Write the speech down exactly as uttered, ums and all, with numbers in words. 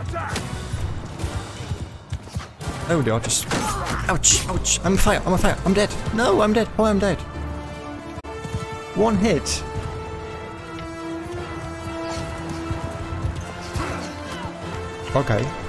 Oh dear, just... Ouch, ouch, I'm on fire, I'm on fire, I'm dead. No, I'm dead, oh, I'm dead. One hit. Okay.